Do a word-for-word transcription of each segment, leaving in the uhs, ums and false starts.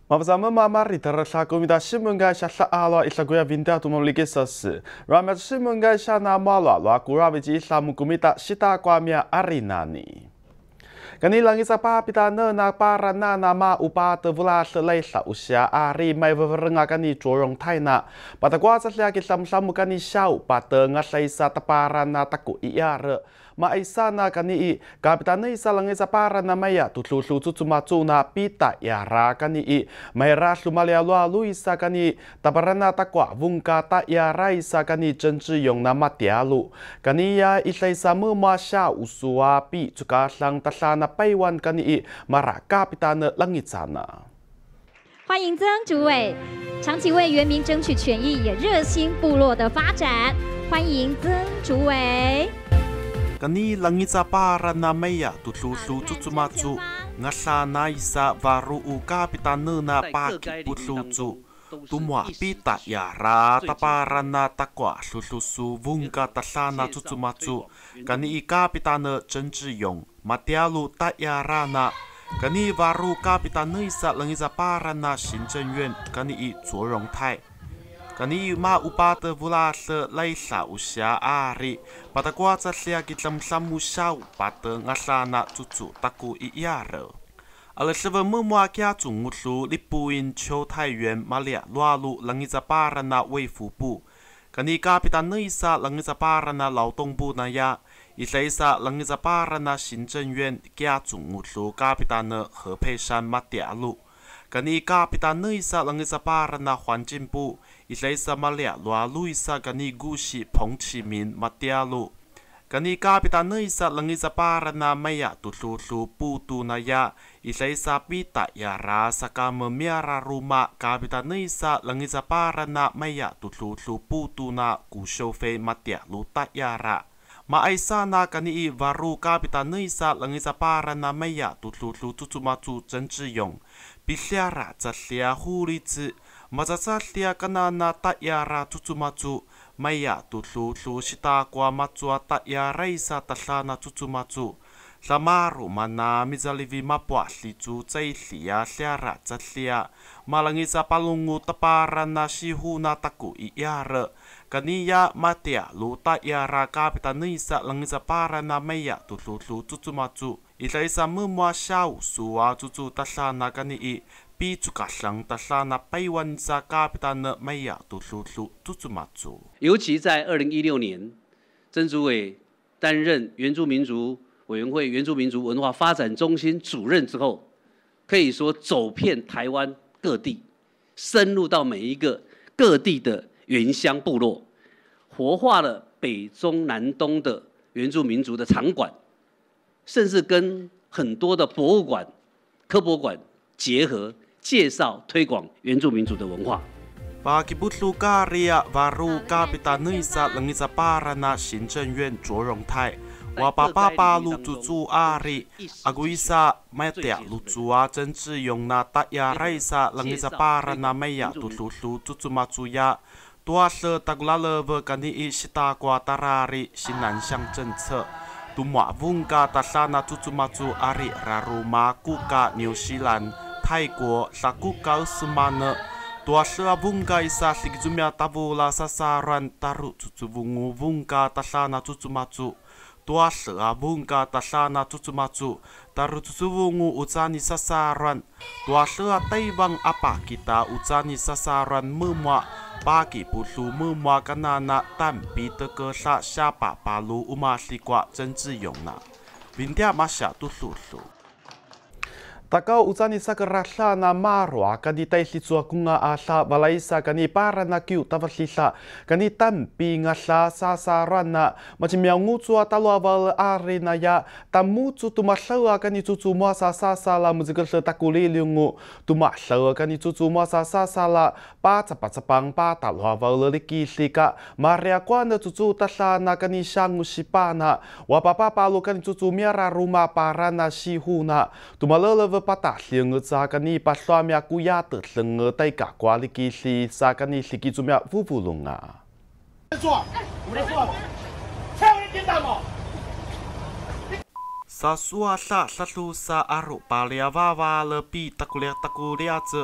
Mapasama mamari terasa komida simungai sha alo isaguya vinda tu molikisas. Ramya simungai sha na malo lo akura biji islamu komida sita kwamia arinani. Kanilang isa pa pita na na para na na ma upa te vula selai sa usia ari mai verenga kani corong taina. Pata kuasa sia kisam samu kani syau pata ngasai sa tapara na taku iare. Ma isa na kani i kapitana isa lang isa para na maya tutlu su tutsumatsu na pita iara kani i mai rasu malia lua lu isa kani taparana takwa vungka ta iara isa kani chenzi yong na matialu. Kani ya isa isa mema sya usua pi cuka sang tasana 百万跟你马拉卡比达的冷一场呢。 欢迎曾主委，长期为原民争取权益，也热心部落的发展。欢迎曾主委。 跟你冷一场para na maya tutlu tutu matu ngasana isa varu uka比达呢那paki putlu Tumwa pita yara taparana takwa sususu vungka tasana tutsumatsu kani ika pitana chenjiyong matialu ta yarana kani varu kapitana isa langisa parana shinzhenyuan kani i zuorong tai kani ma upata vulasa laisa usya ari patakwa tsasia kitlam samu shau pata ngasana tutsu taku i yara 而了是问木木家中务处立布因秋太原马列罗路冷一只巴人那卫福部，跟你家比达内萨冷一只巴人那劳动部那呀，一类萨冷一只巴人那行政院家中务处家比达那河配山马嗲路，跟你家比达内萨冷一只巴人那环境部，一类萨马列罗路一萨跟你古西彭启明马嗲路。 Kani kapitana isa lang isa para na maya tutlu putu na ya isa isa pita yara sa kamamiara ruma kapitana isa lang isa para na maya tutlu putu na kusyofe matya luta yara. Maaisa na kani i varu kapitana isa lang isa para na maya tutlu tutsumatu chenjiyong. Bisyara zasya hulizi mazasasya kanana ta yara tutsumatu. Maya tutlu tu sita kwa matsua ta ya raisa tasana tutsumatsu. Samaru mana mizalivi mapwa litu tsaihlia siara tsahlia. Malangisa palungu tapara na sihu na taku iara. Kaniya matia lu ta yara kapitanisa langisa para na maya tutlu tu tutsumatsu. Isa isa mumwa shau suwa tutsu tasana kani i. 比主家上的山那百万萨卡比达呢，没有读书书读书嘛做。 尤其在二零一六年，曾主委担任原住民族委员会原住民族文化发展中心主任之后，可以说走遍台湾各地，深入到每一个各地的原乡部落，活化了北中南东的原住民族的场馆，甚至跟很多的博物馆、科博馆结合。 介绍推广原住民族的文化。 Bagi butlu karya baru kapitana isa langisa para na行政院卓荣泰，我爸爸爸路祖祖阿里，阿古isa metia路祖啊真志用那大呀来isa langisa para na meya tu tu tu tu tu mazuya， 多是大古拉勒不干你一西大瓜达拉里新南向政策。 Tumwa vungka tasana tu tu mazu ari raruma kuka New Zealand 泰国 sakuka semana tua sera vungka isa sigizumya tabula sasaran taru tutsuvungu vungka tasana tutsumatsu tua sera vungka tasana tutsumatsu taru tutsuvungu utsani sasaran tua sera taibang apa kita utsani sasaran memwa bagi putu memwa kanana tampi teke sa siapa palu umasikwa cenziyongna bintia masya tususu Takau utsani sakarasa na marwa kani taisi tsua kunga asa balaisa kani para na kiu tavaslisa kani tampi ngasa sasaran na macam yang ngutsua talua bal ari na ya tamutsu tumasawa kani tutsu masa sasala muzikal setakuli liungu tumasawa kani tutsu masa sasala pa capang pa talua bal liki sika maria kwana tutsu tasana kani shangu sipana wapapa palu kani tutsu miara rumah para na sihuna tumalala patah liang sa kani paswamya kuya terleng tai ka kualiki si sa kani siki cumya vuvulunga. Sa suasa sa lusa aru palia wawa lepi takulia takulia ce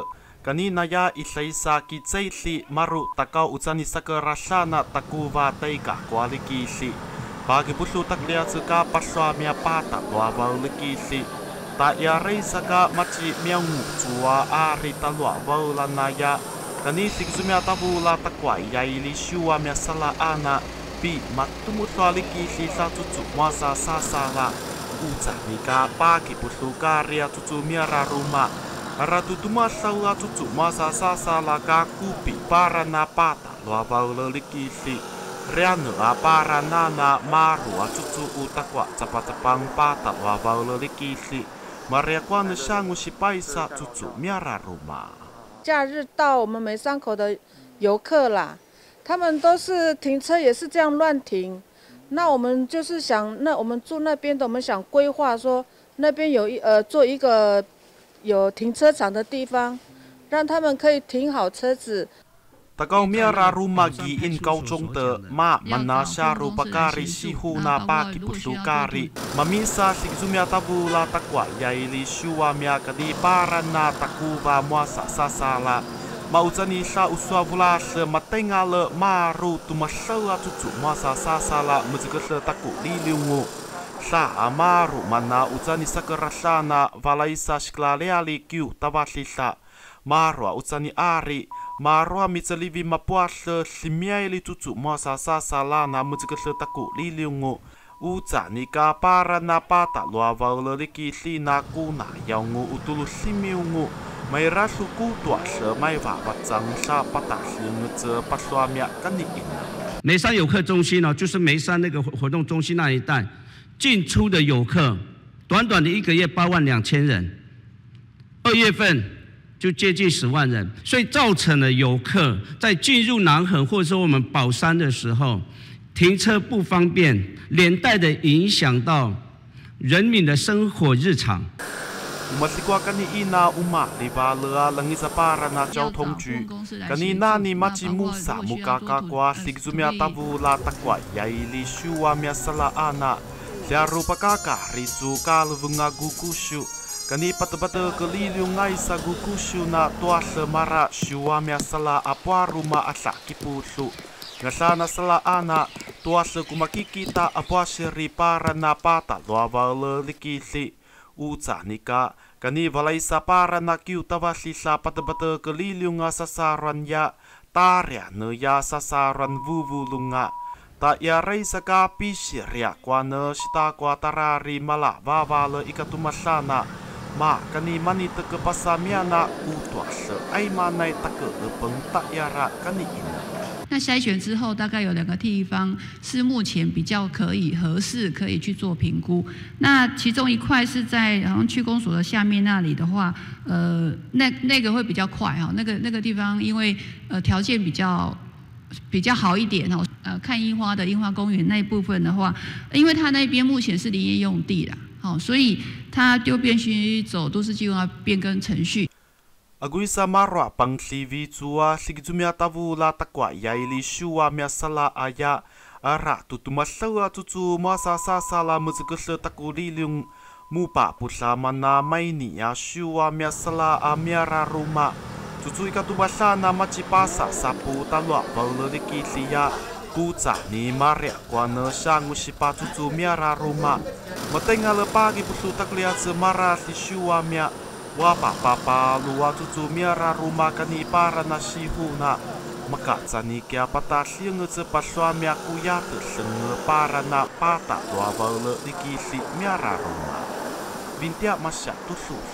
kanina ya ilaysa kitsaili maru takaw utsani sakarasana takuva taika kwalikili pagi putlu taklia tsika paswamia pata wawaulikili ta ya reisaka machi miangu tua ari talwa waulanaya kani sikzumia tabula takwa yaili shua mia sala ana pi matumutwalikili sa tutu masa sasala uza nika pagi putlu karia tutu miara rumah Ratu tumasaula tutu masa sasala kakupi para na pata loa vaulelekili reanu a para nana maru a tutu utakwa tapatapang pata loa vaulelekili Maria kwana shangu sipaisa tutu miara rumah 假日到我们梅山口的游客啦，他们都是停车也是这样乱停。那我们就是想，那我们住那边的，我们想规划说那边有一呃做一个。 有停车场的地方，让他们可以停好车子。 Tagaw miara rumagi in kauchong de ma manasya rupakari sihuna paki puslukari mamisa sigzumya tabula takwa yaili shua mia kadi para na takuva muasa sasala mauzani sa uswa vulasle matengale maru tumasala tutu muasa sasala muzikasle taku liliungu sa amaru mana uzani sakarasana valaisa shklaleali kiu tawaslisa marua uzani ari marua mitsalivi mapuasle simiaili tutu muasa sasalana muzikasle taku liliungu uzani ka para na pata lua vauleliki lina kuna yaungu utulu simiungu mai rasu kutua se mai va batsang sa pata singze paswamia kaniin 梅山游客中心呢，就是梅山那个活动中心那一带。 进出的游客，短短的一个月八万两千人，二月份就接近十万人，所以造成了游客在进入南横或者说我们宝山的时候，停车不方便，连带的影响到人民的生活日常。 Umasikwa kaniina uma livalea langisa para na交通局 kanina ni machi musa mukakakwa sigzumia tavula takwa yaili shua mia sala ana Siaru pakaka rizu kalvunga gukushu kani patapata kelilungai sa gukushu na tuasa mara shua mia sala apwaruma asa kipusu ngasana sala ana tuasa kumakikita apwasiri para na pata loavale likisi uza nika kani valaisa para na kiu tavaslisa patapata kelilunga sasaran ya tarya ne ya sasaran vuvulunga Ta ya reisa ka pisiria kwana sita kwa tarari mala vavala ikatumasana ma kani mani teke pasamiana utwase ai manai take lepeng ta yara kani ina 那筛选之后，大概有两个地方是目前比较可以合适，可以去做评估。那其中一块是在好像区公所的下面那里的话，呃，那那个会比较快哈，那个那个地方因为呃条件比较。 比较好一点哦，呃，看樱花的樱花公园那一部分的话，因为它那边目前是林业用地啦，好、哦，所以它就必须走都市计划变更程序。 Aguisa marwa pang tv tua sigzumia tavula takwa yaili shua mia sala aya ara tutumasawa tutu masa sasala muzikase takulilung mupa pusamana maini ya shua mia sala amiara rumah Tutu ikatubasana macipasa sapu talwa vauleliki liya kuza ni maria kwana shangu sipa tutu miara rumah matenga lepagi pusu takliat semara si shua mia wapa papa luwa tutu miara rumah kani para nasihuna maka zani kia pata sienge cepaswa mia kuyate senge para na pata luwa vauleliki li miara rumah vintia masya tusus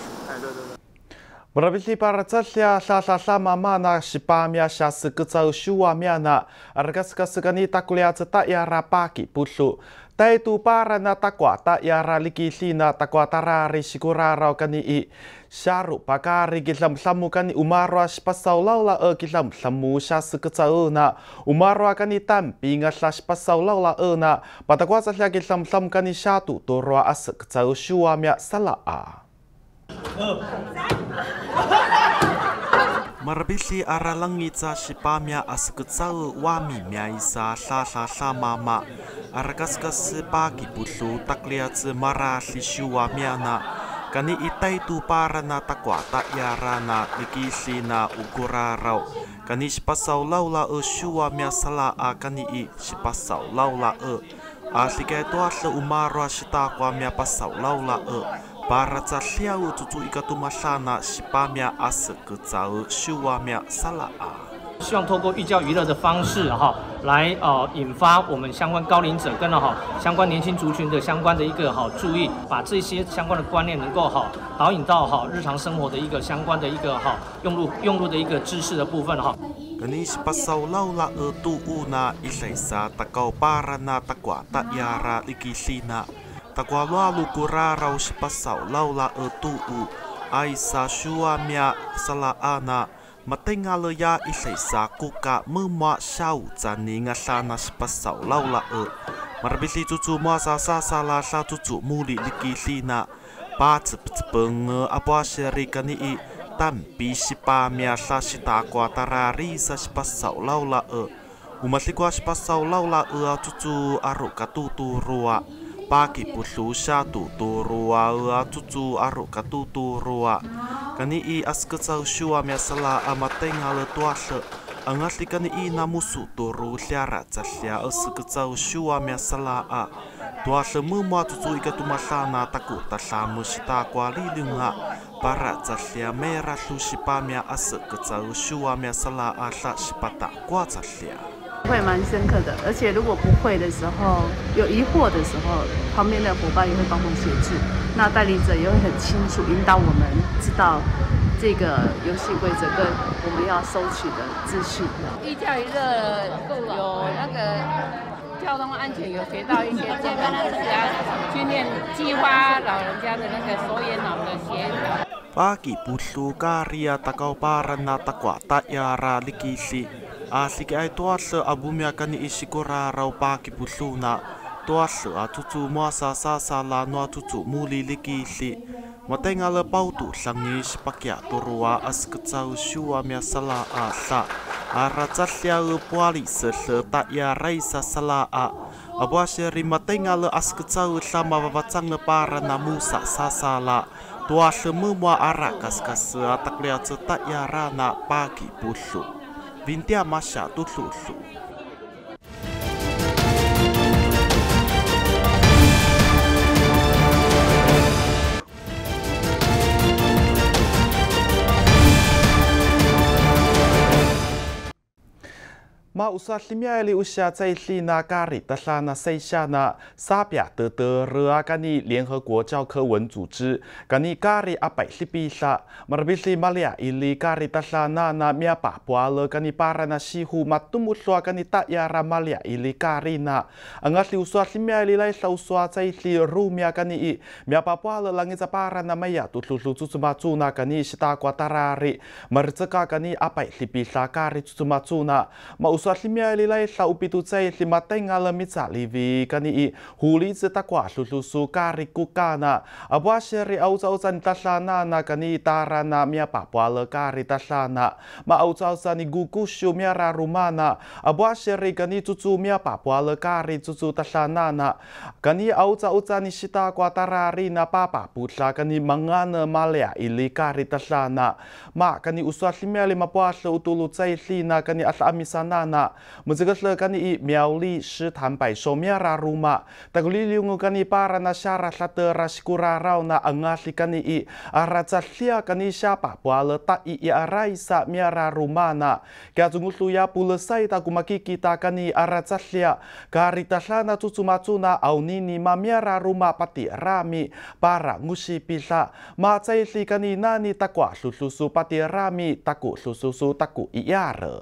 Berabili para celia sasa mama na sipamia syase kecau shua miana argas kasekani takulia cetak ya rapaki pusu tai tu para na takwa tak ya raliki sina takwa tarari sikurarau kani i syaru pakari gilam samu kani umarwa spasau laula e gilam samu syase kecau na umarwa kani tampi ngasla spasau laula e na patakwa celia gilam samu kani syatu torwa ase kecau shua mia salaa Marbisi aralangit sa sipamia asketsau wami miaisa sa sa sa mama argaskas pagi pusu takliat mara si shua miana kani itai tu para na takwa ta yara na likisi na ugurarau kani sipasau laula e shua mea sala a kani i sipasau laula e a sikai toa le umaro shita kwa mea pasau laula e para ta liau tutu ikatu masana sipamia ase kecau shua mea sala a 希望透过寓教于乐的方式哈，来呃引发我们相关高龄者跟哈相关年轻族群的相关的一个哈注意，把这些相关的观念能够哈导引到哈日常生活的一个相关的一个哈用入用入的一个知识的部分哈。 Kani sipasau laula e tu'u na isaisa takau para na takwa ta yara likisina takwa lalu kurarau sipasau laula e tu'u aisa shua mia salaana Matengala ya isaisa kuka mema shau zani ngasana sipasau laula e marbisi tutu masa sasala sa tutu muli likisina pa tsepeng apa sheri kani i tampi sipa mia sa sita kwa tarari sa sipasau laula e umasikwa sipasau laula e tutu aru katutu ruwa paki puslu sa tutu ruwa e tutu aru katutu ruwa kani i asketsau shua mea sala amatenga le tuashe angatli kani i namusu turu liara tsalia asketsau shua mea sala a tuashe mumwa tutu ikatu masana taku tasamu sita kwa lilunga para tsalia mera sushipa mea asketsau shua mea sala a sa shipata kwa tsalia 会蛮深刻的，而且如果不会的时候，有疑惑的时候，旁边的伙伴也会帮忙协助。那带领者也会很清楚引导我们知道这个游戏规则跟我们要收取的资讯。 寓教于乐有那个交通安全，有学到一些基本的治安训练，激发老人家的那个手眼脑的协调。 Pagi puslu karya takau parana takwa ta yara likisi asik ai tuasle abumia kani isikura rau pagi pusluna tuasle atutu muasa sasala no atutu muli likisi matenga le pautu sangi sipakia turua asketsau shua mia sala asa aratsalia le puali sese ta yara isa sala a abuaseri matenga le asketsau sama babatsang le parana musa sasala Tua semua arah kas-kas atak lihat setak ya rana pagi busu. Vintia masya tutusu. Ma usah limia li usia在利那咖里的沙那塞下那沙比亚德德热阿干尼联合国教科文组织干尼咖里阿百西比沙马尔比西马利亚伊里咖里的沙那那米亚巴布阿勒干尼巴拉那西湖马图穆索干尼塔亚拉马利亚伊里咖里那angkat li usah limia li lai sa usah 在利 rumia 干尼伊米亚巴布阿勒 langit para na maya tutlu tutsumacuna 干尼西达瓜达拉里马尔泽卡干尼阿百西比沙咖里tutsumacuna ma usah Limia lilai sa upitu cai lima tengal mitsa livi kani i huli zeta kwa lulusu kari kukana abwa sheri auza-auza tasana na kani tarana mia papwala kari tasana ma auza-auza ni gukushu mia rarumana abwa sheri kani cucu mia papwala kari cucu tasana na kani auza-auza ni sita kwa tarari na papa putla kani mangana malya ili kari tasana ma kani uswa limia lima puasa utulu cai lina kani asa amisana na 我这个是跟你苗栗市坦白说面拉鲁嘛，但个利用跟你把人那下拉萨德拉西库拉绕那安阿西跟你阿拉扎西亚跟你下把布阿勒ta i i arai sa面拉鲁嘛那，个中国呀布勒塞ta kumaki kita跟你阿拉扎西亚，个里塔sana cucu macuna au nini ma面拉鲁嘛 pati rami para ngusi bisa ma cai si跟你那你 takwa susu pati rami taku susu taku iara.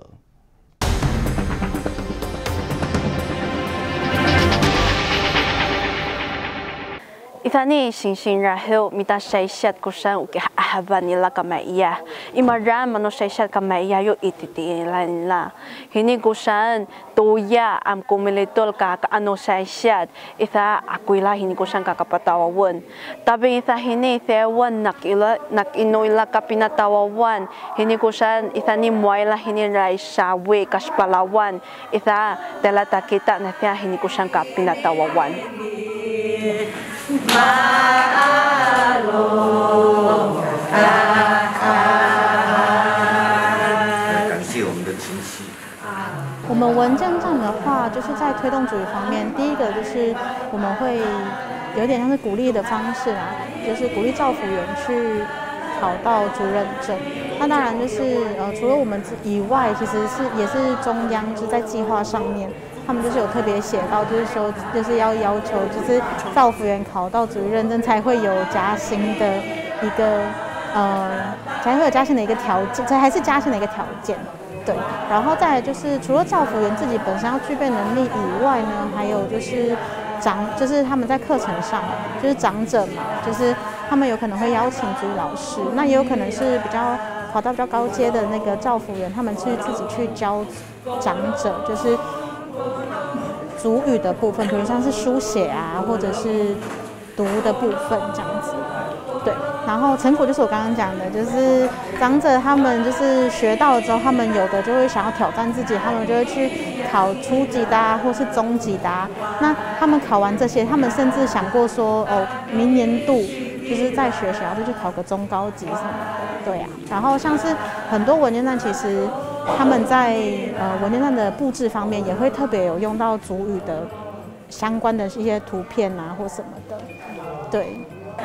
Ithani sing-sing rahel mita syaisyat kusan uki ahaban ila kamaiya. Imaran mano syaisyat kamaiya yo ititi lain la. Hini kusan toya am kumiletol ka ano syaisyat. Itha akuila hini kusan kakapatawawan. Tapi itha hini thewan nak ila nak inoila kapinatawawan. Hini kusan ithani muaila hini raisawe kaspalawan. Itha telata kita na hini kusan kapinatawawan. Ma 感谢我们的亲戚。 我们文件站的话，就是在推动主语方面，第一个就是我们会有点像是鼓励的方式啊，就是鼓励照服员去考到主任证。那当然就是呃，除了我们以外，其实是也是中央就是在计划上面，他们就是有特别写到，就是说就是要要求就是照服员考到主任证才会有加薪的一个呃，才会有加薪的一个条件，这还是加薪的一个条件。对，然后再来就是除了照服员自己本身要具备能力以外呢，还有就是长，就是他们在课程上，就是长者嘛，就是他们有可能会邀请主语老师，那也有可能是比较考到比较高阶的那个照服员，他们去自己去教长者，就是主语的部分，比如像是书写啊，或者是读的部分这样子。对，然后成果就是我刚刚讲的，就是长者他们就是学到了之后，他们有的就会想要挑战自己，他们就会去考初级的啊，或是中级的啊。那他们考完这些，他们甚至想过说，哦，明年度就是在学校就去考个中高级什么的，对啊。然后像是很多文件站，其实他们在呃文件站的布置方面，也会特别有用到主语的相关的一些图片啊或什么的，对。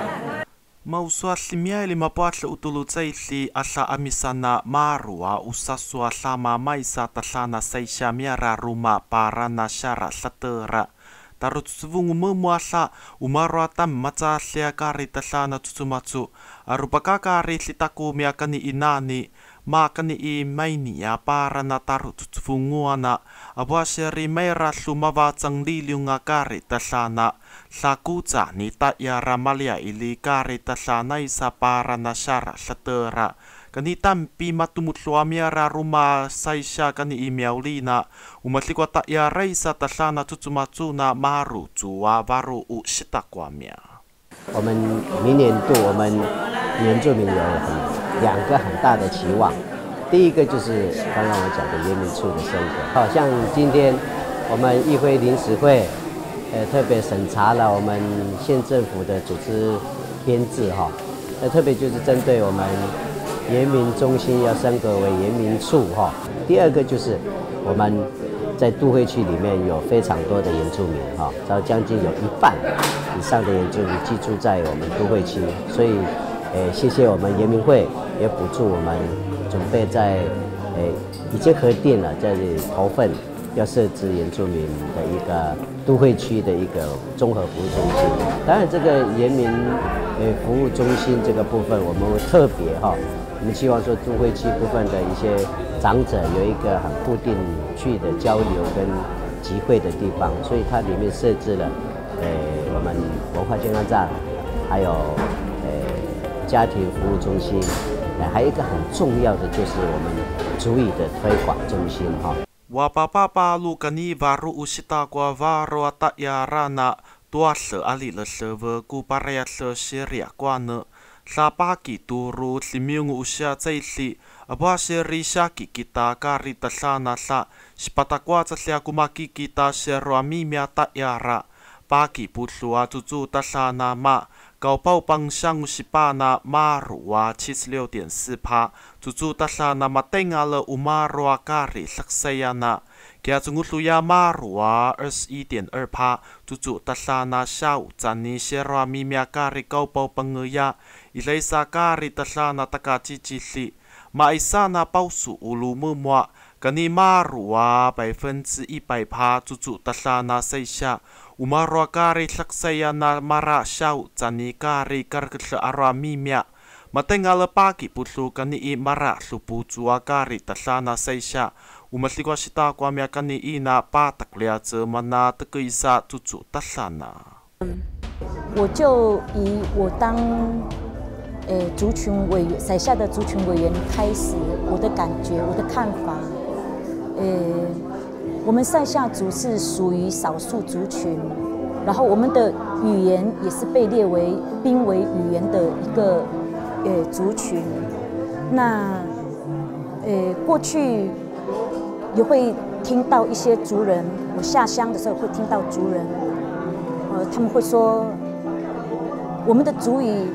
Mauswallimia ili mapuatla utulutsaili alla amisana marua usasua lama maisa tatlana saisha miara ruma parana shara latera. Tarutsuvungu memualla umarua tam matsaallia kari tatlana tutsumatsu arupakakari litaku miakani inani maakani I mainia parana tarutsuvunguana abuaseri meira lumavatsang liliunga kari tatlana Lakuza ni ta'yara malia ili kari tatlana isa parana shara latera. Kani tampi matumutloa miara ruma saisha kani imiaulina umatlikwa ta'yara isa tatlana tutsumatsuna maru zuwa varu u shitakwamia. 我们明年度我们原住民有很两个很大的期望，第一个就是刚刚我讲的原民处的升格，好像今天我们议会临时会。 呃，特别审查了我们县政府的组织编制哈，呃，特别就是针对我们原民中心要升格为原民处哈。第二个就是我们在都会区里面有非常多的原住民哈，然后将近有一半以上的原住民居住在我们都会区，所以，呃，谢谢我们原民会也补助我们，准备在呃已经核定了在头份。 要设置原住民的一个都会区的一个综合服务中心。当然，这个原民呃服务中心这个部分，我们会特别哈，我们希望说都会区部分的一些长者有一个很固定去的交流跟集会的地方，所以它里面设置了呃我们文化健康站，还有呃家庭服务中心，呃还有一个很重要的就是我们族语的推广中心哈。 Wapapapa lukani varu usita kwa varu atayarana tuasle ali le server ku paraya le sheria kwana lapaki turu limiungu usya tsaili abwa sheri shaki kita kari taslana la sipatakwa tsalya kumaki kita sherwa mimia tayara paki putlua tutu taslana ma 高报帮上西巴那马鲁瓦七十六点四帕，足足达沙那马登阿了乌马鲁瓦咖喱塞塞亚那，给阿祖古鲁亚马鲁瓦二十一点二帕，足足达沙那下午站尼谢罗米米亚咖喱高报帮个呀，伊雷萨咖喱达沙那达卡吉吉里，马伊萨那报数乌鲁木木，跟尼马鲁瓦百分之一百帕，足足达沙那塞下。 Umarwa kari saksaya na mara siyaw tani kari karkatla arwa mimya. Matengala pagi putlu kani I mara luputua kari tatlana saisya. Umatlikwa sita kwa mya kani I na pataklia tse mana tekeisa tutu tatlana. 我就以我当呃族群委员辖下的族群委员开始，我的感觉，我的看法，呃。 我们塞夏族是属于少数族群，然后我们的语言也是被列为濒危语言的一个呃族群。那呃过去也会听到一些族人，我下乡的时候会听到族人，呃他们会说我们的族语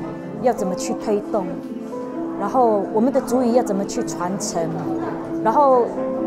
要怎么去推动，然后我们的族语要怎么去传承，然后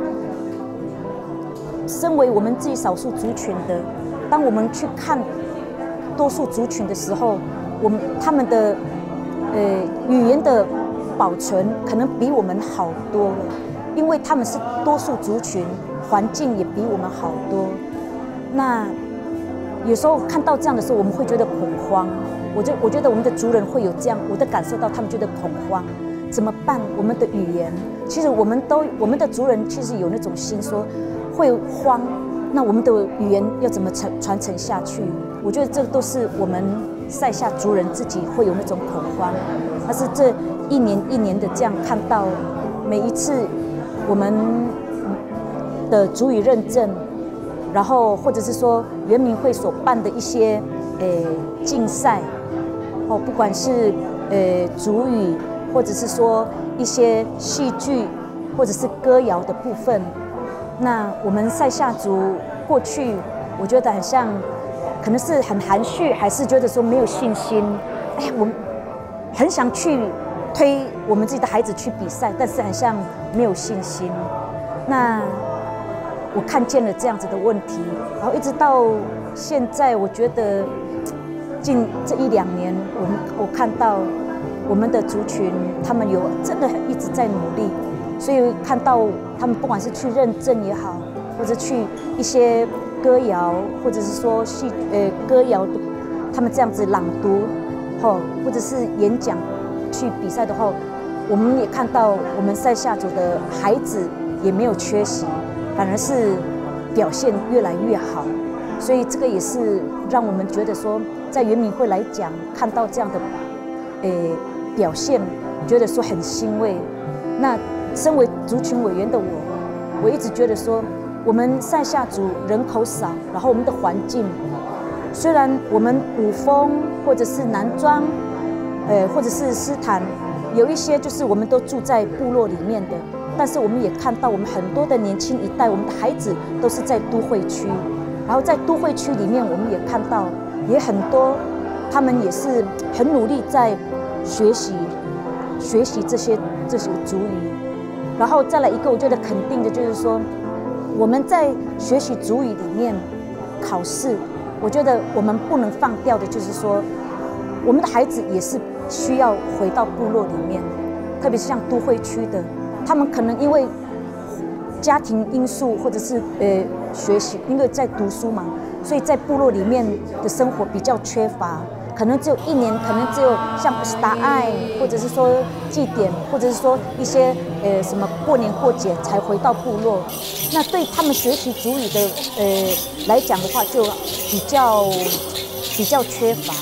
身为我们自己少数族群的，当我们去看多数族群的时候，我们他们的呃语言的保存可能比我们好多了，因为他们是多数族群，环境也比我们好多。那有时候看到这样的时候，我们会觉得恐慌。我觉我觉得我们的族人会有这样，我的感受到他们觉得恐慌，怎么办？我们的语言，其实我们都我们的族人其实有那种心说会慌，那我们的语言要怎么传传承下去？我觉得这都是我们塞夏族人自己会有那种恐慌。但是这一年一年的这样看到，每一次我们的族语认证，然后或者是说原民会所办的一些诶竞赛，哦，不管是呃族语，或者是说一些戏剧，或者是歌谣的部分，那我们塞夏族过去我觉得很像，可能是很含蓄，还是觉得说没有信心。哎呀，我们很想去推我们自己的孩子去比赛，但是很像没有信心。那我看见了这样子的问题，然后一直到现在，我觉得近这一两年，我们我看到我们的族群，他们有真的一直在努力，所以看到他们不管是去认证也好，或者去一些歌谣，或者是说戏呃歌谣的，他们这样子朗读，吼，或者是演讲去比赛的话，我们也看到我们塞夏族的孩子也没有缺席，反而是表现越来越好，所以这个也是让我们觉得说，在原民会来讲，看到这样的诶表现，觉得说很欣慰。那身为族群委员的我，我一直觉得说，我们塞夏族人口少，然后我们的环境，虽然我们五峰或者是南庄，呃或者是斯坦，有一些就是我们都住在部落里面的。但是我们也看到，我们很多的年轻一代，我们的孩子都是在都会区，然后在都会区里面，我们也看到，也很多，他们也是很努力在学习，学习这些这些族语。然后再来一个，我觉得肯定的就是说，我们在学习族语里面考试，我觉得我们不能放掉的就是说，我们的孩子也是需要回到部落里面，特别是像都会区的。他们可能因为家庭因素，或者是呃学习，因为在读书嘛，所以在部落里面的生活比较缺乏，可能只有一年，可能只有像答爱，或者是说祭典，或者是说一些呃什么过年过节才回到部落。那对他们学习族语的呃来讲的话，就比较比较缺乏。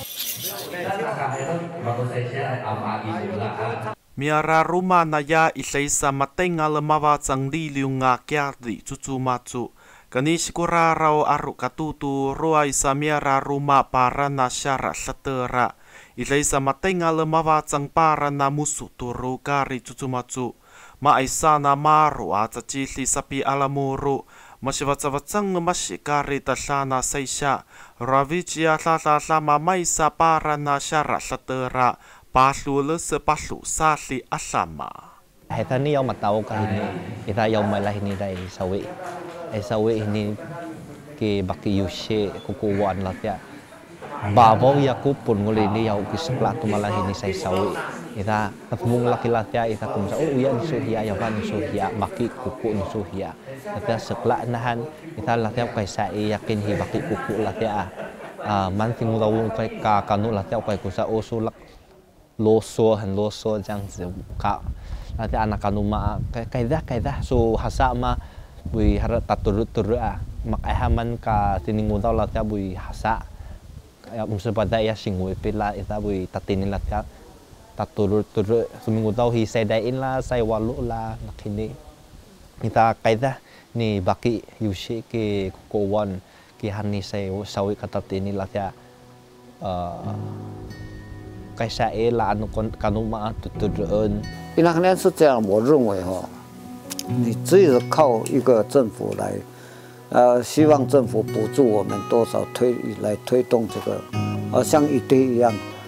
Miara rumah naya isaisa matenga lemawa sang liliunga kiardi cucu macu. Kani sikura rau aru katutu roa isa miara rumah para na syara setera. Isaisa matenga lemawa sang para na musu turu kari cucu macu. Ma isa na maru a cacili sapi alamuru. Masiwatsawatsang masi kari tasana saisya. Ravicia sasa sama maisa para na syara setera. Paslu sepaslu sali asama. Kita ni yang matau kah ini, kita yang malah ini dari sawi, eh sawi ini ke baki yushe kukuwan lah ya. Bawang ya kupun nguli ini yang kisah tu malah ini saya sawi. Kita tepung laki lah ya, kita kumsa oh ya nisuhia yang kan nisuhia baki kuku nisuhia. Kita sekelak nahan kita lah ya kai sai yakin hi baki kuku lah ya. Ah manting mudawung kai ka kanu lah ya kai kusa osulak. 啰嗦很啰嗦这样子搞，那在anak kanu ma kaidah kaidah so hasa ma bui harap taturut turut ah mak ahaman ka tiningu tau lah bui hasa ya mesti pada ya singui pila ita bui tatinin lah taturut turut seminggu tau hi saya dain lah saya walu lah nak ini kita kaidah ni baki yushi ke kukuwan ki hani saya sawi kata tini lah ya 该下一栏跟跟我们对对人， 伊拉可是这样，我认为哈，你只有靠一个政府来，呃，希望政府补助我们多少推来推动这个，呃，像一堆一样，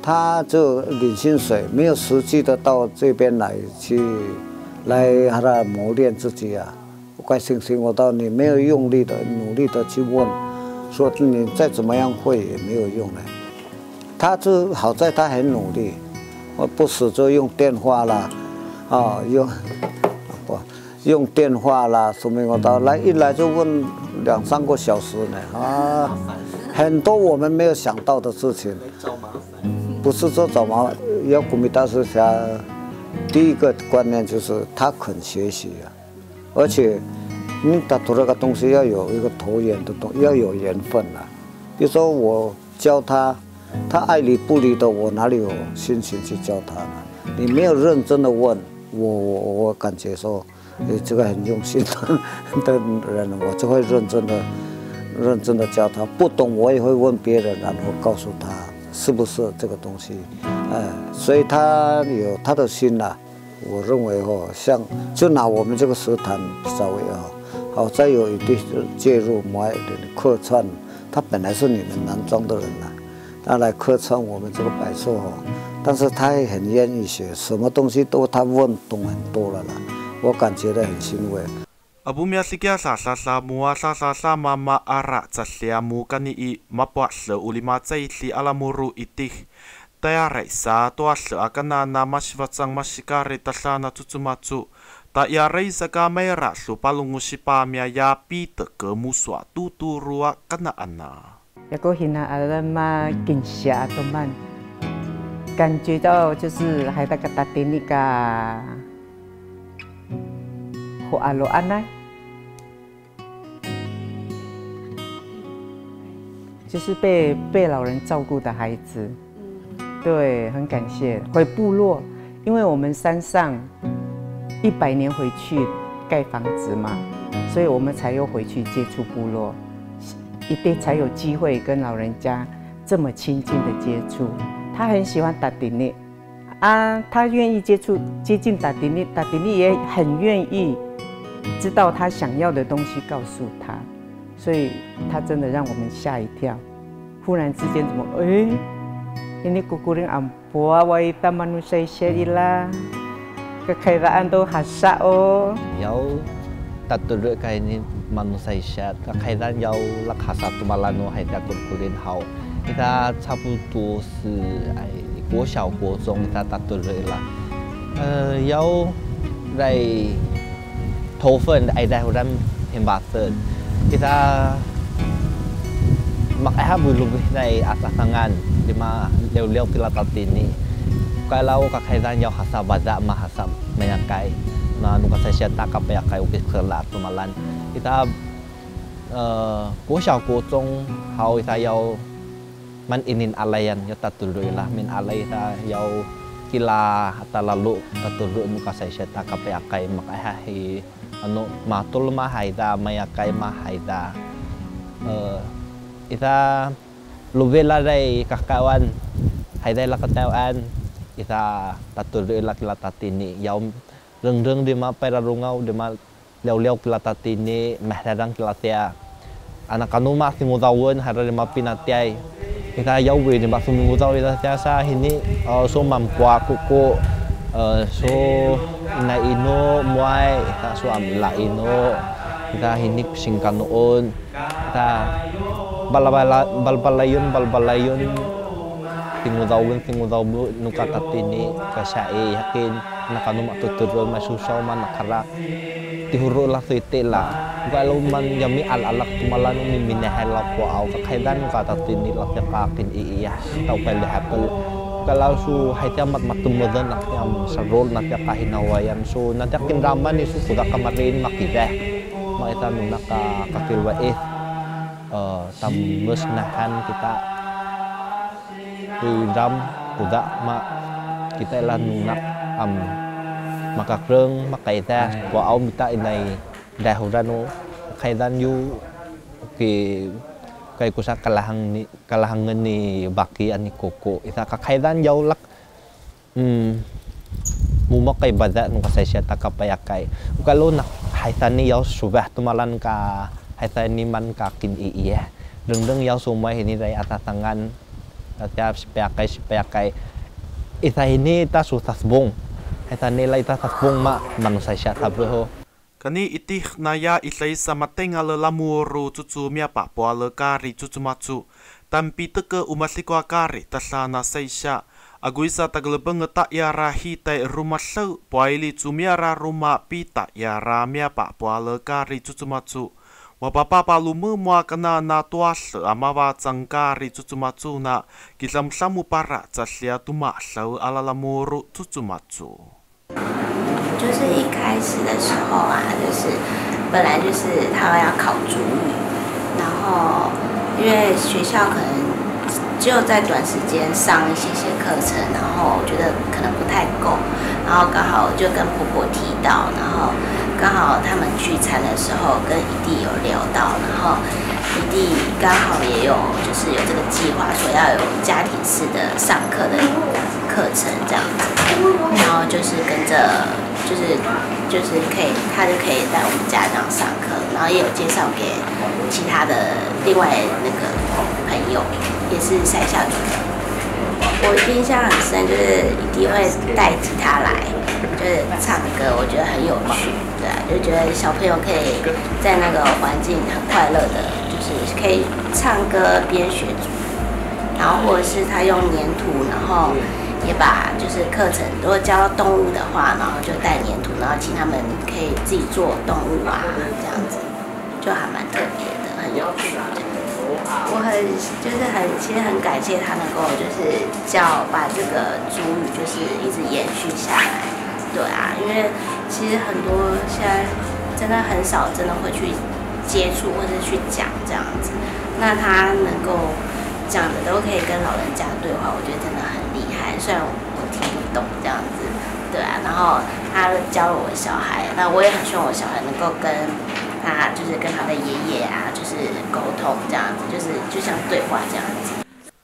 他就领薪水，没有实际的到这边来去来他的磨练自己啊。怪星星，我到你没有用力的、努力的去问，说你再怎么样会也没有用的。他就好在他很努力，我不时就用电话啦，啊用不用电话啦，说明我到来一来就问两三个小时呢啊，很多我们没有想到的事情。不是说找麻烦，要古米大师侠，第一个观念就是他肯学习啊，而且你打读那个东西要有一个投缘的东，要有缘分啊。比如说我教他，他爱理不理的，我哪里有心情去教他呢？你没有认真的问我，我我感觉说，你这个很用心的的人，我就会认真的、认真的教他。不懂我也会问别人，然后告诉他。是不是这个东西？哎，所以他有他的心呐、啊。我认为哦，像就拿我们这个石潭稍微啊，好在有一定介入买客串，他本来是你们南庄的人呐、啊，他来客串我们这个摆设哦，但是他也很愿意学，什么东西都他问懂很多了啦，我感觉到很欣慰。 Abumia sikia sa sa sa mua sa sa sa mama ara sa lia mu kani i mapwa se ulima tsai li alamuru iti taya rai sa to se akana na mashivatsang mashikare tasana tutsumatsu ta ya rai sa kamera su palungu sipa mia ya pi te ke muswa tuturua kana ana ya ko hina alama kinsha toman 感觉到就是还那个打电那个。ho alo anai， 就是被被老人照顾的孩子，对，很感谢。回部落，因为我们山上一百年回去盖房子嘛，所以我们才又回去接触部落，一定才有机会跟老人家这么亲近的接触。他很喜欢打电力啊，他愿意接触接近打电力，打电力也很愿意。 知道他想要的东西，告诉他，所以他真的让我们吓一跳。忽然之间，怎么哎 ，ini kukuring ampua waita manusia syarilah kekayaan tuh hasa oh. Yau tatuluk kay ni manusia syar kekayaan yau lak hasa tu malano hai ta kukurin hau. Kita 差不多是哎国小国中 kita tatuluk lah. 呃，要来。 Tofen ay dahuran himbasen kita makanya belum dari atasangan lima leo-leo pilatat ini kalau kakaidan yau hasa baza mahasam mayakai na nungka saya tak kapayakai ukis kelat tumalan kita 呃国小国中好 kita yau man inin alayan yau tatuluy lah min alay kita yau kila hatta lalu tatuluy nungka saya tak kapayakai makanya hi ano matul mahaida mayakai mahaida uh, ita lubela dai kakawan haidai la katawan ita tatuluy la kila tatini yaum reng-reng di ma pai rarungau di ma leu-leu kila tatini mahdadang kila tia anak kanu ma singudawen hara di ma pinatiai ita yauwe di ma sumingudau ita tia sa hini uh, so mampua kuku Uh, so ina ino muay kita so amila ino kita hinik singkan noon kita balbala balbalayon balbalayon tingudawin tingudawin nuka tatini kasai yakin nakanu matuturun masusaw man nakara tihuro la tite la kalau man yami al alak tumalan miminahel la po au kakaidan ka tatini la kakin iya tau pele apple kalau su haitya mat matumudan nak yang sarol nak ya kahinawayan so nanti kinraman isu kuda kamarin makidah makita nung naka kakilwait uh, tamusnahan kita ram kuda ma kita ilan nung nak am makakreng makaita wa au mita inay dahurano kaidan yu ki kay kusa kalahang ni kalahangan ni Baki ani Koko ita kakaidan yaulak hmm mumak kay bada nung kasay siya takapayakai kalau nak haitan ni yaw subah tumalan ka haitan ni man ka kin iya dengdeng yaw sumay hini day atatangan Tiap sepakai sepakai. Ita ini ta susah bong. Ita nilai ta tasbong ma manusia siya tabeho. Kani itih naya islay sa matenga le lamuro tutu mia pa po le kari tutu matu. Tampi teke umasliko kari tasana saisya. Aguisa taglebeng tak yara hitai rumah sau poaili tumiara rumah pita yara mia pa po le kari tutu matu. Wapapa palu memua kena na tuasa amawa cangkari tutumatsu na kisam samu para zaslia tumasau ala lamuru tutumatsu。 就是一开始的时候啊，就是本来就是他们要考主语，然后因为学校可能只有在短时间上一些些课程，然后我觉得可能不太够，然后刚好就跟婆婆提到，然后。刚好他们聚餐的时候跟姨弟有聊到，然后姨弟刚好也有就是有这个计划，说要有家庭式的上课的课程这样子，然后就是跟着就是就是可以他就可以带我们家长上课，然后也有介绍给其他的另外那个朋友，也是塞夏族的。我印象很深，就是姨弟会带吉他来。就是唱歌，我觉得很有趣，对啊，就觉得小朋友可以在那个环境很快乐的，就是可以唱歌边学主语，然后或者是他用粘土，然后也把就是课程如果教动物的话，然后就带粘土，然后请他们可以自己做动物啊，这样子就还蛮特别的，很有趣。我很就是很其实很感谢他能够就是教把这个主语就是一直延续下来。对啊，因为其实很多现在真的很少真的会去接触或者去讲这样子，那他能够讲的都可以跟老人家对话，我觉得真的很厉害。虽然我听不懂这样子，对啊，然后他教了我小孩，那我也很希望我小孩能够跟他就是跟他的爷爷啊，就是沟通这样子，就是就像对话这样子。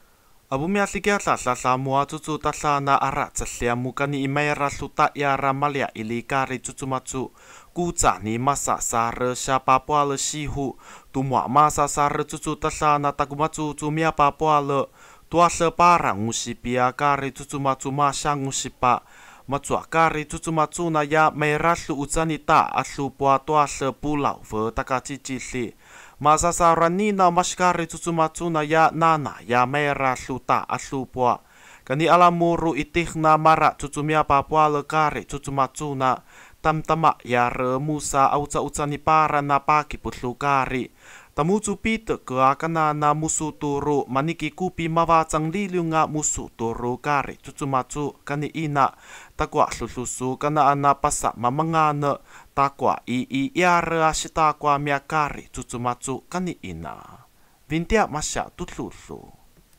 Abu miasikia sa sa mua tutu tasana ara tsasia mukani imaira suta yara malia ili kari tutumatsu kuca ni masa sare siapa poale sihu tumwa masa sare tutu tasana takumatsu tumia pa poale tuasa para ngusipia kari tutumatsu masa ngusipa matsua kari tutumatsu na ya meirasu ucanita asu poa tuasa pulau ve takacicisi Masa saranina maskari tutumatsuna ya nana ya mera suta asupwa. Kani alamuru itihna mara tutumia papua lekari tutumatsuna. Tamtama ya remusa auca ucani para na paki putlukari. Tamucu pite ke akana na musu turu maniki kupi mawacang lilunga musu turu kari tutumatsu kani ina. Takwa sususu kana ana pasa mamangana. Takwa i i yara asita kwa miakari tutumatsu kani ina. Vintia masya tutlusu.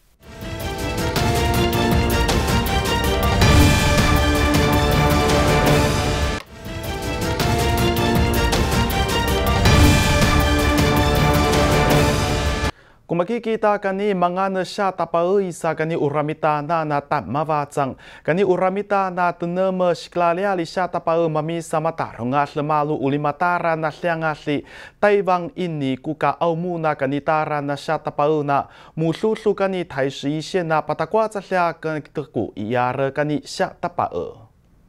Kung makikita kani mga na siya tapaoy sa kani uramita na natap mawacang, kani uramita na tunama siklaliali siya tapaoy mamisa matarong asli malu ulimatara na siya ngasli, taibang ini kuka au muna kani tara na siya tapaoy na mususu kani taisi siya na patakwatsa siya kani teku iyara kani siya tapaoy.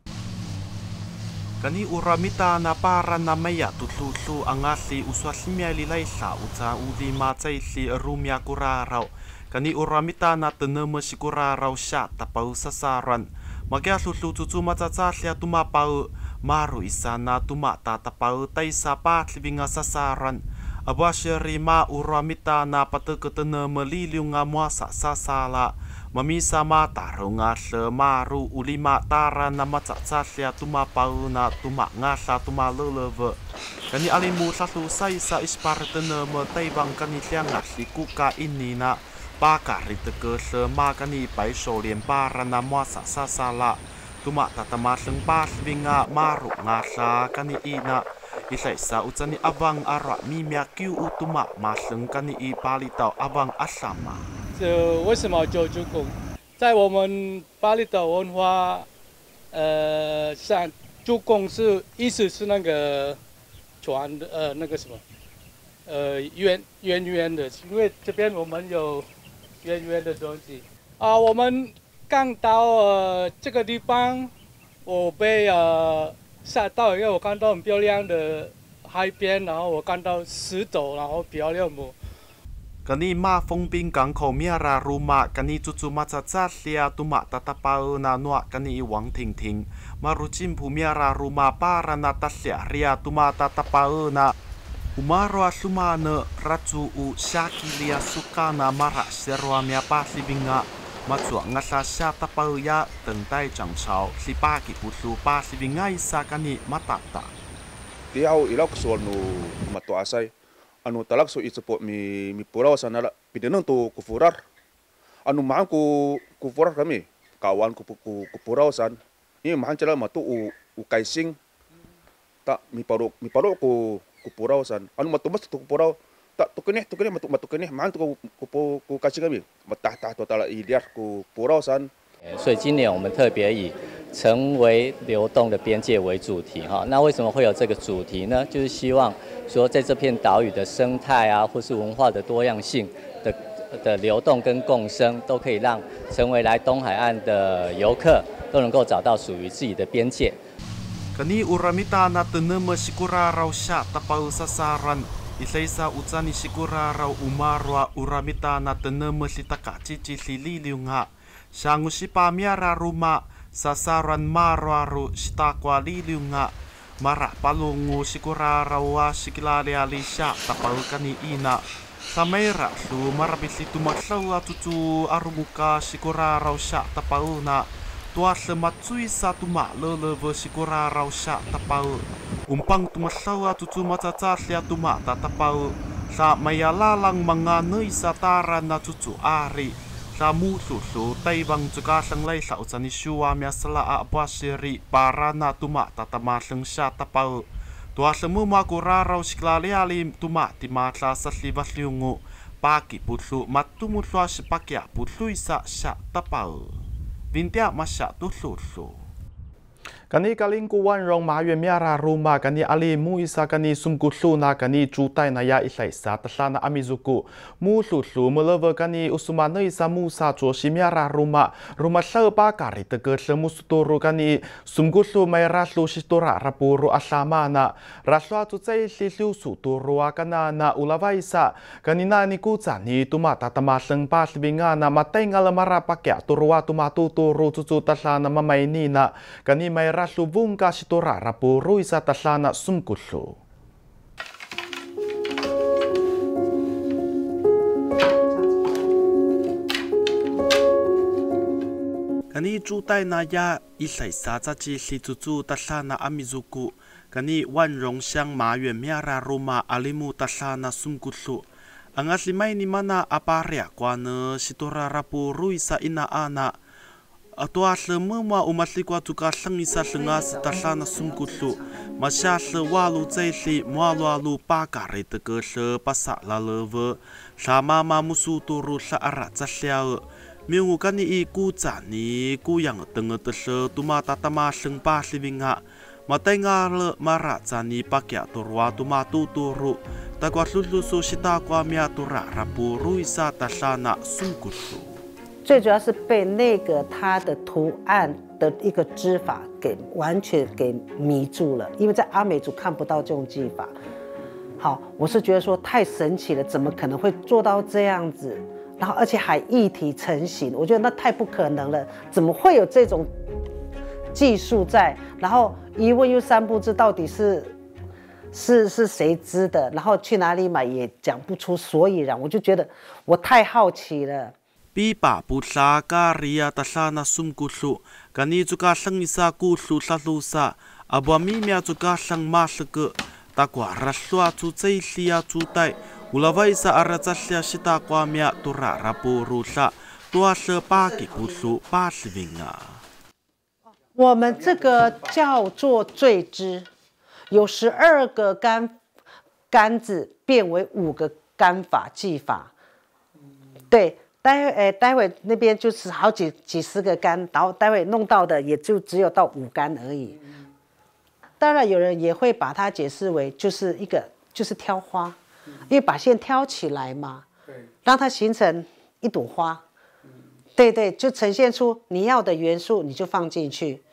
Kani uramita na para na maya tutlusu ang asli uswasimya lilaysa uca ulima caili rumya kuraraw. Kani uramita na tenema si kuraraw siya tapaw sasaran. Magyasusu tutuma cacasya tumapaw maru isa na tumata tapaw taysa patlibinga sasaran. Abasya rima uramita na pateketenema liliunga muasa sasala. Mamisa matarong asla maru ulima tara na matsatsalya tumapaw na tumangasa tumaleleve. Kani alimu sasusay sa ispartena mataybang kani siya ngasli kuka ini na bakari tegese makani paisolien para na muasa sasala. Tumatatamaseng pasbinga maru ngasa kani ina. Isa-isa ucani abang ara mimya kiu utuma maseng kani i palitaw abang asama. 这为什么九族拱？在我们巴厘岛文化，呃，上猪拱是意思是那个船呃那个什么，呃圆圆圆的，因为这边我们有圆圆的东西。 啊，我们刚到呃这个地方，我被呃吓到，因为我看到很漂亮的海边，然后我看到石头，然后漂亮不？ Kani ma phong ping kang ko miara ruma kani cucu maca lia tuma tatapau na nuak kani iwang ting ting marucim pu miara ruma para na tasya ria tuma tatapau na umaro asumane racu u syaki lia sukana mara serwa mia pa libinga macua ngasa sya tapau ya tentai jang chao si pagi pusu pa libinga isa kani matata tiau ilok suanu matu asai anu talak so itsepo mi mi purau sana pidenon tu kufurar anu mahang ku kufurar kami kawan ku ku purau san ini mahang cela matu u u kaising tak mi paru mi paru ku ku purau san anu matu mas tu purau tak tu kene tu kene matu matu kene mahang tu ku ku ku kaising kami matah tah total idiar ku purau san 所以今年我们特别以成为流动的边界为主题哈。那为什么会有这个主题呢？就是希望说在这片岛屿的生态啊，或是文化的多样性的的流动跟共生，都可以让成为来东海岸的游客都能够找到属于自己的边界。 Kani uramita na teneme sikura raw siya tapau sasaran isaysa utsani sikura raw umarwa uramita na teneme litaka cici sililiw nga. Siyangu si pamiara ruma sasaran marwaru sitakwa liliw nga mara palungu sikura rawa sikilali alisya tapau kani ina samera su marabisi tumaksaw atutu arumuka sikura raw siya tapau na tua sematsui sa tuma leleve sikura raw siya tapau umpang tumaksaw atutu macacasia tuma tatapau sa mayalalang mga nui sa tara na tutu ari sa mususu taibang cukasang lay sa utsani syuwa mia sala a basiri para na tuma tatamasang siya tapau tua semu makuraraw siklaliali tuma timasa sa slibasyungu paki putlu matumuswa si pakya putlu isa siya tapau vintia masya tususu Kani kalingkuwan rong mawe miara ruma kani ali muisa kani sumkuslu na kani cutai na ya isai sa tasana amizuku mususu meleve kani usumana isa musa cuosi miara ruma ruma sepa kari teke semusuturu kani sumkuslu mai raslu sistura rapuru asama na raslu cucai sisiu suturu akana na ulawaisa kani nani kucani tumata tamaseng pas binga na matengal marapakya turwa tumatu turu cucu tasana mamaini na kani mai rasu vungka sitora rapuru isa tasana sumkuslu. Kani cutai na ya isai sa caci si cucu tasana amizuku kani wanrong siang mayue miara ruma alimu tasana sumkuslu. Angas limai ni mana aparia kwana sitora rapuru isa ina ana Atua semua umatlikwa tuka sengisa sengas tasana sumkuslu masyasle walu zaili mualu alu pakare teke se pasak laleve sama mamusu turu sa arat zasliau miungu kani i kucani ku yang tenge tese tumata tama seng paslivinga matengale marat cani pakya turwa tumatu turu takwa lulusu sita kwa mia tura rapuru isa tasana sumkuslu 最主要是被那个它的图案的一个织法给完全给迷住了，因为在阿美族看不到这种技法。好，我是觉得说太神奇了，怎么可能会做到这样子？然后而且还一体成型，我觉得那太不可能了，怎么会有这种技术在？然后一问又三不知，到底是是是谁织的？然后去哪里买也讲不出所以然，我就觉得我太好奇了。 Pipa putla karia tasana sumkuslu kani cuka sengisa kuslu salusa abami mia cuka sang maseke takwa raswa cucai sia cutai ulawai sa aratsasia sita kwa mia tura rapurusa tua sepaki kuslu pasvinga 我们这个叫做坠织，有十二个杆杆子变为五个杆法技法，对。 待会诶，待会那边就是好几几十个杆，然后待会弄到的也就只有到五杆而已。当然，有人也会把它解释为就是一个就是挑花，因为把线挑起来嘛，让它形成一朵花。 对对，就呈现出你要的元素，你就放进去。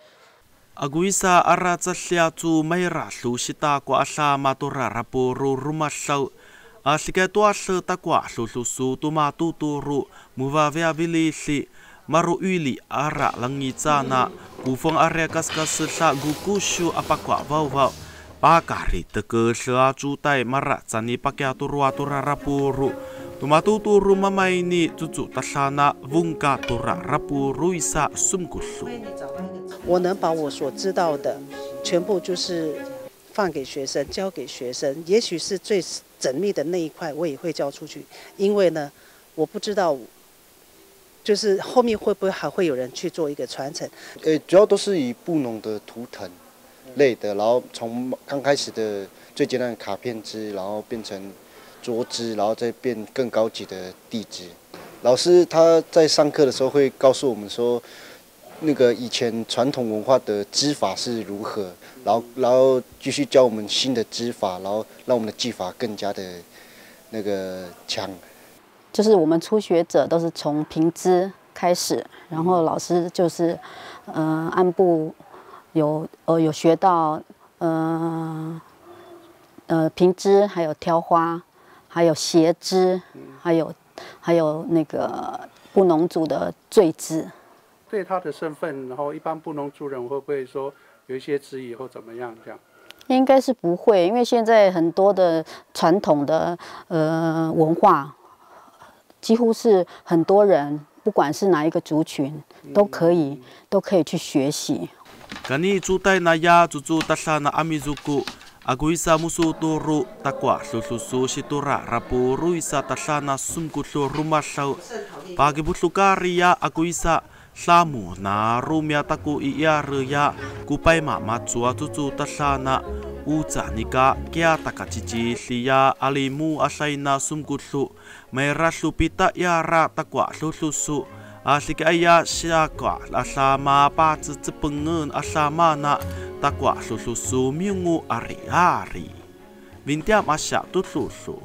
Aguisa ara tsallia tu maira lu sita kwa asla matura rapuru rumasau. Aslika tu asla takwa lu lusu tu matuturu muvavea vilisi maru uli ara langitsana kufong area kaskas sa gukushu apakwa vau vau. Pakari teke sela cutai mara tsani pakai aturu atura rapuru. Tumatuturu mamaini tutu tasana vungka tura rapuru isa sumkushu. 我能把我所知道的全部就是放给学生，教给学生。也许是最缜密的那一块，我也会教出去。因为呢，我不知道，就是后面会不会还会有人去做一个传承。 呃，主要都是以布农的图腾类的，然后从刚开始的最简单的卡片织，然后变成桌织，然后再变更高级的地织。老师他在上课的时候会告诉我们说。 那个以前传统文化的织法是如何，然后然后继续教我们新的织法，然后让我们的技法更加的那个强。 就是我们初学者都是从平织开始，然后老师就是呃按部有呃有学到呃呃平织，还有挑花，还有斜织，还有还有那个布农族的坠织。 对他的身份，然后一般布农族人会不会说有一些质疑或怎么样这样？ 应该是不会，因为现在很多的传统的呃文化，几乎是很多人不管是哪一个族群，都可以、嗯、都可以去学习。 Kani cutai na ya cucu tasana amizuku. Aku isa musu turu takwa sususu situra rapuru isa tasana sumkusu rumasau. Pagi butlukari ya aku isa. Samu na rumia taku iya reya kupai mama cua cucu tasana uca nika kia takacici lia alimu asaina sumkusu merah supita yara takwa sususu asik aya siaka asama pacu cepengen asama na takwa sususu miungu ari ari bintiam asya tususu.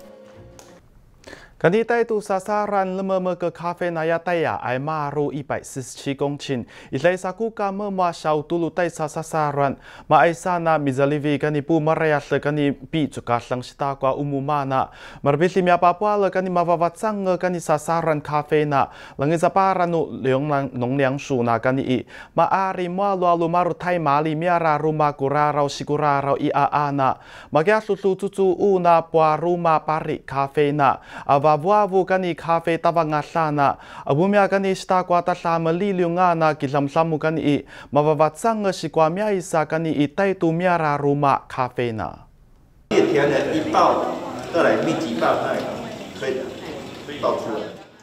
Kanita itu sasaran lememe ke kafe naya taya ai maru一百四十七公顷，ilai sakuka mema shau tulu tai sasaran ma ai sana mizalivi kani pu maraya se kani pi cuka sang sita kwa umumana marbili mia papua le kani mavawatsang kani sasaran kafe na langi saparan nu leong nong liang su na kani i ma ari ma lu maru tai mali miara rumah kurarau sikurarau i a ana magia susu cucu una pua rumah pari kafe na ava Wavu kani kafe tavangasana, abumia kani sta kwa tasama liliungana kilamsamu kani i mavawatsanga si kwa mia isa kani i taitu miara rumah kafe na. 叶田的一爆，再来密集爆，那可以爆出来。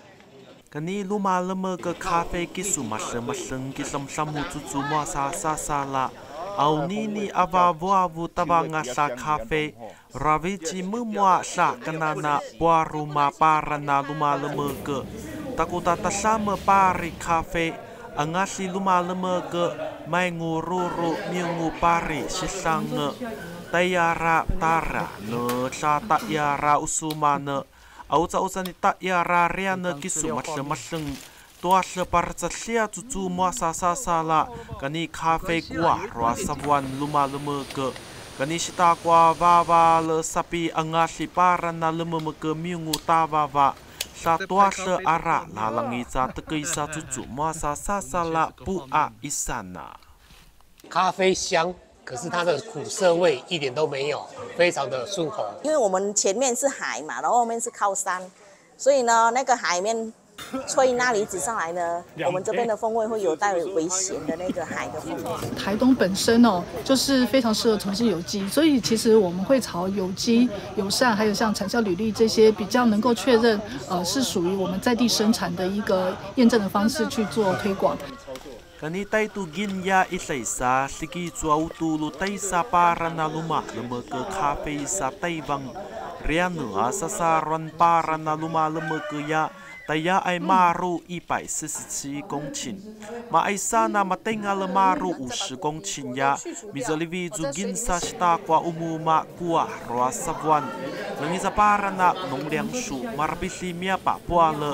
Kani luma lema ke kafe kisu maseng-maseng kilamsamu cucu muasa sasala. Au nini ava wavu tavangasa kafe. Ravici memua sa kanana puaruma parana luma lemege. Takuta tasama pari kafe. Angasi luma lemege. Mai ngururu miungu pari sisange. Tayara tara ne sa tayara usumane. Au ca usa ni tayara riane kisu maseng-maseng. Tua separca sia cucu muasa sasala. Kani kafe kuah roa sabuan luma lemege. Kani sita kwa vava le sapi angasi para na lememe ke miungu tavava. Satua se ara la langi sa teke isa cucu muasa sasala pu a isana. 咖啡香，可是它的苦涩味一点都没有，非常的顺口。 因为我们前面是海嘛，然后后面是靠山，所以呢，那个海面。 吹钠离子上来呢，我们这边的风味会有带微咸的那个海的风味。 台东本身哦，就是非常适合从事有机，所以其实我们会朝有机、友善，还有像产销履历这些比较能够确认呃是属于我们在地生产的一个验证的方式去做推广。 Kanita itu ginya isaisa siki cuau tulu taisa para na luma lemeke kafe isa taibang rianu asasaran para na luma lemeke ya taya ai maru 一百四十七公顷ma ai sana matenga le maru 五十公顷ya mizalivi jugin sa sta kwa umuma kwa roa sabuan lengi sa para na nong liang su marbisi mia pa pua le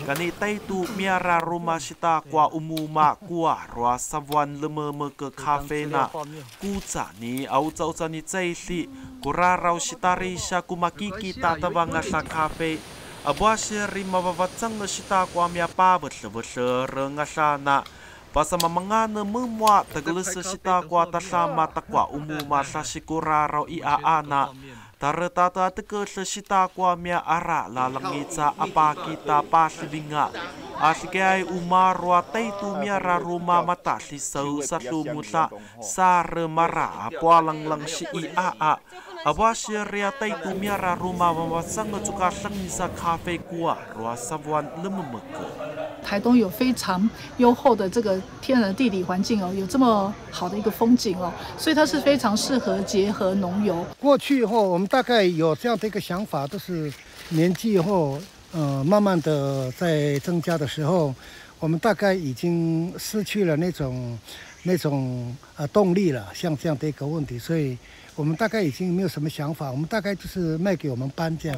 Kani taitu miara rumah sita kwa umuma kwa roa savuan leme ke kafe na kuca ni au cau ni caili kurarau sitari sya kumakiki tatavanga sa kafe abuasya rima vavacang sita kwa mia pa betle renga sana pasama mangana memua tagelesa sita kwa tasama takwa umuma sa sikurarau i aana Taratata teke sesita kwa mia ara la langitsa apa kita pasilinga. Asikai umarwa taitu miara rumah mata sisau satu musa sare mara apa lang lang si i a a. Apa ria taitu miara rumah mawasang cuka sengisa kafe kuah ruas sabuan lememeke. 台东有非常优厚的这个天然的地理环境哦，有这么好的一个风景哦，所以它是非常适合结合农游。 过去以后，我们大概有这样的一个想法，都是年纪以后，呃，慢慢的在增加的时候，我们大概已经失去了那种那种呃动力了，像这样的一个问题，所以我们大概已经没有什么想法，我们大概就是卖给我们班这样。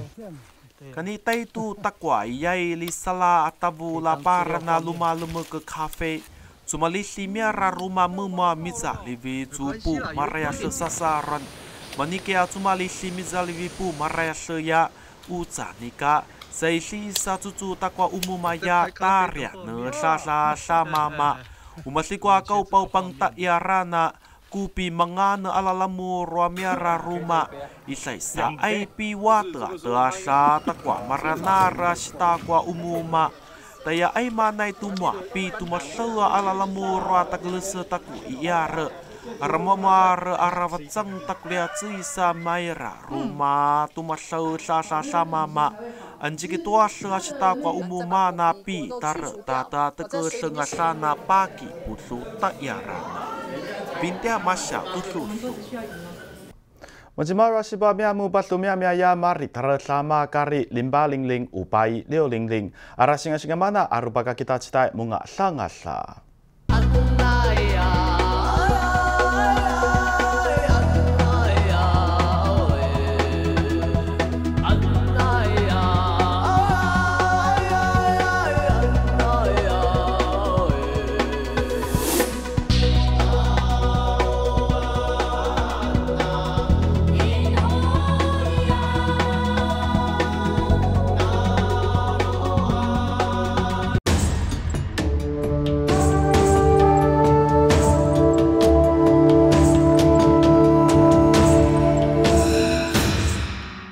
Kani taitu takwa iyai li sala atabu la para na luma luma ke kafe. Cuma li miara rumah mema miza livi cupu maraya sesasaran. Manikia cuma li miza livi pu maraya seya uca nika. Sai li sa cucu takwa umumaya tarya ne sa sa sa mama. Umasikwa kau pau pang tak yarana. Kupi mangana alalamu ruamiara rumah isai sa I P wata terasa takwa maranara sitakwa umuma taya ai manai tumwa pi tumasela alalamu ruata gelese taku iara aramamar aravatsang taklia cisa maira rumah tumasela sa sa sa mama anjiki tua sa sitakwa umuma napi tar tata teke sengasana pagi pusu tak yarana Bintia masya tutu. Majimara siba mia mu batu mia mia ya mari terlama kari limba ling ling upai leo ling ling. Arasinga singa mana arubaka kita citai munga sangasa.